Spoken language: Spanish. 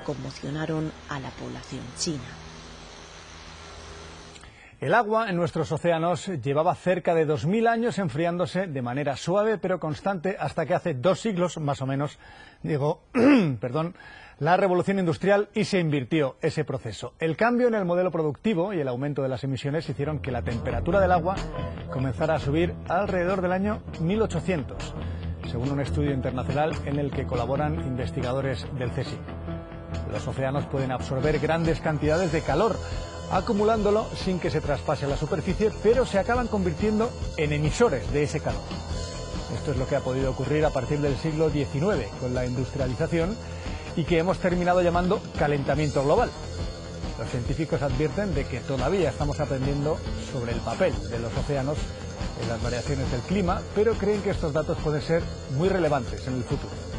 conmocionaron a la población china. El agua en nuestros océanos llevaba cerca de 2000 años enfriándose de manera suave pero constante hasta que hace 2 siglos, más o menos, llegó la revolución industrial y se invirtió ese proceso. El cambio en el modelo productivo y el aumento de las emisiones hicieron que la temperatura del agua comenzara a subir alrededor del año 1800, según un estudio internacional en el que colaboran investigadores del CSIC. Los océanos pueden absorber grandes cantidades de calor, acumulándolo sin que se traspase a la superficie, pero se acaban convirtiendo en emisores de ese calor. Esto es lo que ha podido ocurrir a partir del siglo XIX con la industrialización y que hemos terminado llamando calentamiento global. Los científicos advierten de que todavía estamos aprendiendo sobre el papel de los océanos en las variaciones del clima, pero creen que estos datos pueden ser muy relevantes en el futuro.